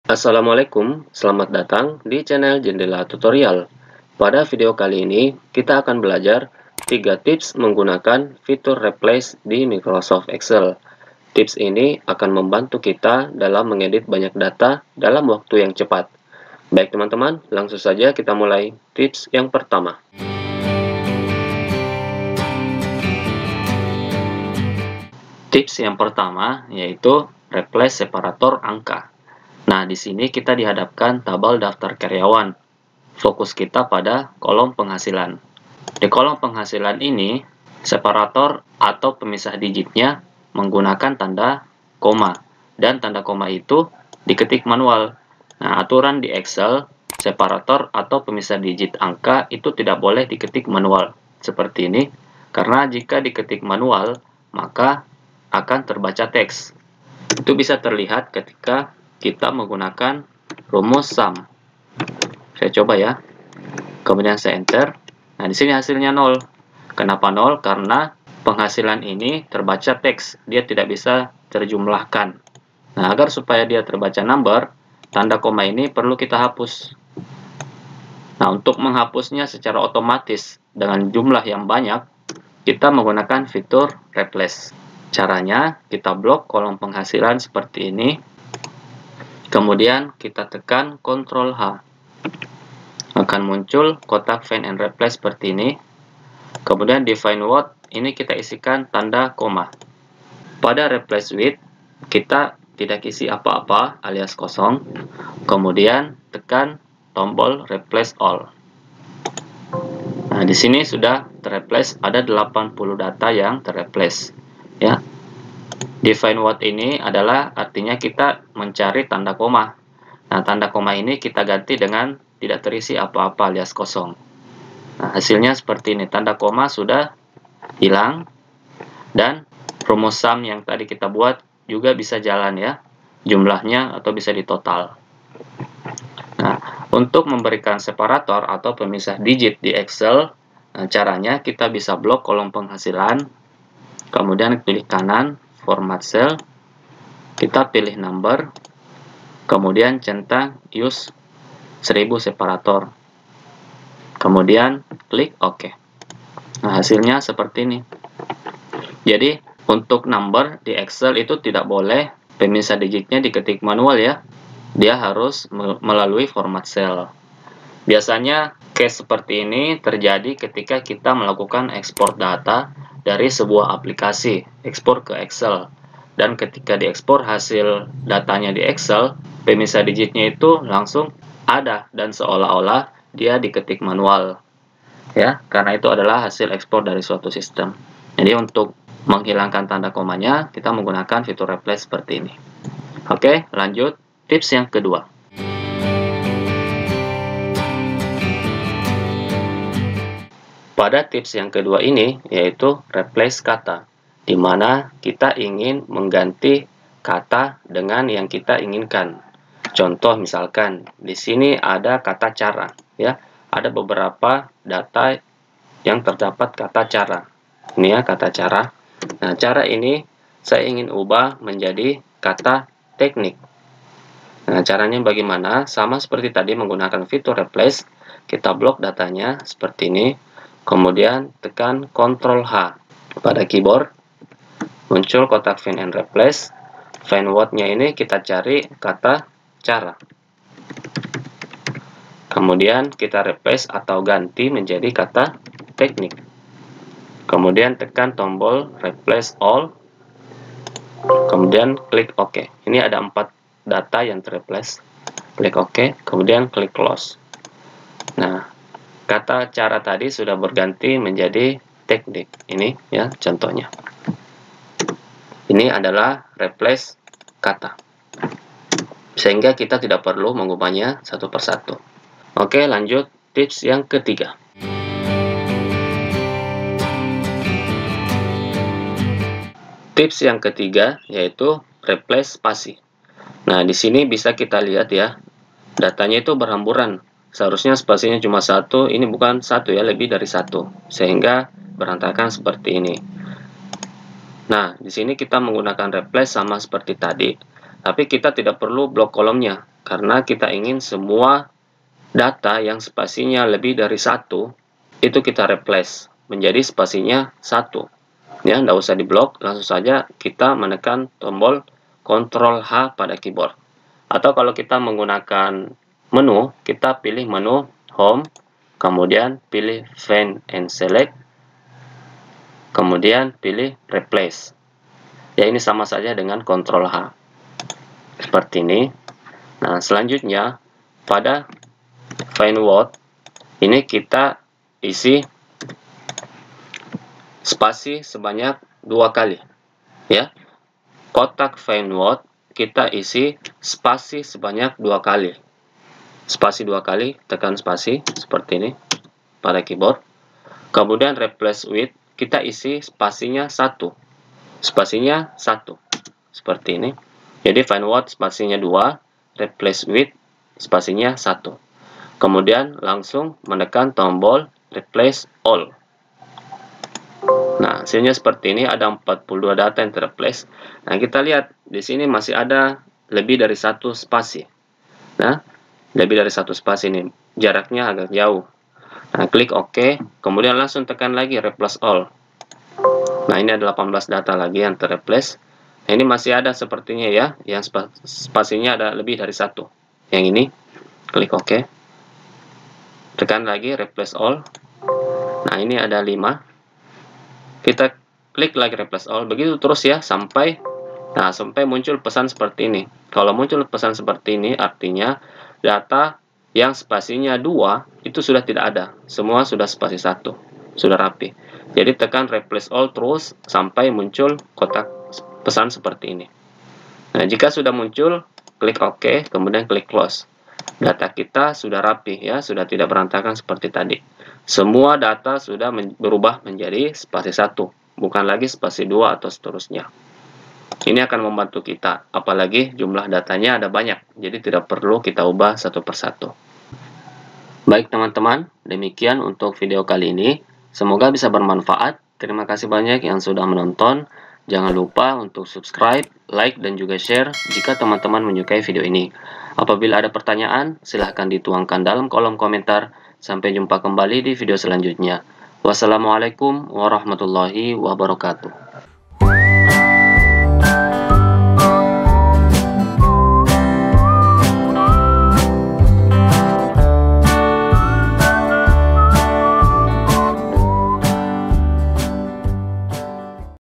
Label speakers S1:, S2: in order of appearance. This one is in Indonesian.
S1: Assalamualaikum, selamat datang di channel Jendela Tutorial. Pada video kali ini, kita akan belajar 3 tips menggunakan fitur Replace di Microsoft Excel. Tips ini akan membantu kita dalam mengedit banyak data dalam waktu yang cepat. Baik teman-teman, langsung saja kita mulai tips yang pertama. Tips yang pertama yaitu Replace separator angka. Nah, di sini kita dihadapkan tabel daftar karyawan. Fokus kita pada kolom penghasilan. Di kolom penghasilan ini, separator atau pemisah digitnya menggunakan tanda koma. Dan tanda koma itu diketik manual. Nah, aturan di Excel, separator atau pemisah digit angka itu tidak boleh diketik manual. Seperti ini, karena jika diketik manual, maka akan terbaca teks. Itu bisa terlihat ketika kita menggunakan rumus sum. Saya coba ya. Kemudian saya enter. Nah, di sini hasilnya 0. Kenapa 0? Karena penghasilan ini terbaca teks. Dia tidak bisa terjumlahkan. Nah, agar supaya dia terbaca number, tanda koma ini perlu kita hapus. Nah, untuk menghapusnya secara otomatis dengan jumlah yang banyak, kita menggunakan fitur Replace. Caranya, kita blok kolom penghasilan seperti ini. Kemudian kita tekan Ctrl H. Akan muncul kotak Find and Replace seperti ini. Kemudian di Find What, ini kita isikan tanda koma. Pada Replace With, kita tidak isi apa-apa alias kosong. Kemudian tekan tombol Replace All. Nah, di sini sudah terreplace, ada 80 data yang terreplace. Ya. Define what ini adalah artinya kita mencari tanda koma. Nah, tanda koma ini kita ganti dengan tidak terisi apa-apa alias kosong. Nah, hasilnya seperti ini. Tanda koma sudah hilang. Dan rumus sum yang tadi kita buat juga bisa jalan ya. Jumlahnya atau bisa ditotal. Nah, untuk memberikan separator atau pemisah digit di Excel, caranya kita bisa blok kolom penghasilan. Kemudian klik kanan. Format cell, kita pilih number, kemudian centang use 1000 separator, kemudian klik OK. Nah, hasilnya seperti ini. Jadi, untuk number di Excel itu tidak boleh pemisah digitnya diketik manual ya. Dia harus melalui format cell. Biasanya case seperti ini terjadi ketika kita melakukan ekspor data dari sebuah aplikasi, ekspor ke Excel. Dan ketika diekspor hasil datanya di Excel, pemisah digitnya itu langsung ada dan seolah-olah dia diketik manual. Ya, karena itu adalah hasil ekspor dari suatu sistem. Jadi untuk menghilangkan tanda komanya, kita menggunakan fitur Replace seperti ini. Oke, lanjut tips yang kedua. Pada tips yang kedua ini, yaitu replace kata, di mana kita ingin mengganti kata dengan yang kita inginkan. Contoh misalkan, di sini ada kata cara, ya, ada beberapa data yang terdapat kata cara. Ini ya kata cara. Nah, cara ini saya ingin ubah menjadi kata teknik. Nah, caranya bagaimana? Sama seperti tadi menggunakan fitur replace, kita blok datanya seperti ini. Kemudian tekan Ctrl H pada keyboard, muncul kotak Find and Replace. Find what-nya ini kita cari kata cara. Kemudian kita replace atau ganti menjadi kata teknik. Kemudian tekan tombol Replace All. Kemudian klik OK. Ini ada 4 data yang terreplace. Klik OK, kemudian klik Close. Nah, kata cara tadi sudah berganti menjadi teknik. Ini ya contohnya. Ini adalah replace kata. Sehingga kita tidak perlu mengubahnya satu persatu. Oke, lanjut tips yang ketiga. Tips yang ketiga yaitu replace spasi. Nah, di sini bisa kita lihat ya. Datanya itu berhamburan. Seharusnya spasinya cuma 1, ini bukan 1 ya, lebih dari 1. Sehingga berantakan seperti ini. Nah, di sini kita menggunakan replace sama seperti tadi. Tapi kita tidak perlu blok kolomnya, karena kita ingin semua data yang spasinya lebih dari 1 itu kita replace menjadi spasinya 1. Ya, tidak usah diblok, langsung saja kita menekan tombol Ctrl H pada keyboard. Atau kalau kita menggunakan menu, kita pilih menu Home, kemudian pilih Find and Select, kemudian pilih Replace. Ya, ini sama saja dengan Ctrl H. Seperti ini. Nah, selanjutnya pada Find Word ini kita isi spasi sebanyak 2 kali. Ya. Kotak Find Word kita isi spasi sebanyak 2 kali. Spasi 2 kali, tekan spasi seperti ini pada keyboard. Kemudian Replace With kita isi spasinya 1. Spasinya 1. Seperti ini. Jadi Find Word spasinya 2, Replace With spasinya 1. Kemudian langsung menekan tombol Replace All. Nah, hasilnya seperti ini, ada 42 data yang terreplace. Nah, kita lihat di sini masih ada lebih dari 1 spasi. Nah, lebih dari 1 spasi ini, jaraknya agak jauh. Nah, klik OK, kemudian langsung tekan lagi Replace All. Nah, ini ada 18 data lagi yang terreplace. Nah, ini masih ada sepertinya ya, yang spasinya ada lebih dari 1. Yang ini, klik OK. Tekan lagi Replace All. Nah, ini ada 5. Kita klik lagi Replace All. Begitu terus ya sampai muncul pesan seperti ini. Kalau muncul pesan seperti ini artinya data yang spasinya 2 itu sudah tidak ada. Semua sudah spasi 1. Sudah rapi. Jadi tekan Replace All terus sampai muncul kotak pesan seperti ini. Nah, jika sudah muncul, klik OK, kemudian klik Close. Data kita sudah rapi ya, sudah tidak berantakan seperti tadi. Semua data sudah berubah menjadi spasi 1, bukan lagi spasi 2 atau seterusnya. Ini akan membantu kita, apalagi jumlah datanya ada banyak, jadi tidak perlu kita ubah satu persatu. Baik teman-teman, demikian untuk video kali ini. Semoga bisa bermanfaat. Terima kasih banyak yang sudah menonton. Jangan lupa untuk subscribe, like, dan juga share jika teman-teman menyukai video ini. Apabila ada pertanyaan, silahkan dituangkan dalam kolom komentar. Sampai jumpa kembali di video selanjutnya. Wassalamualaikum warahmatullahi wabarakatuh.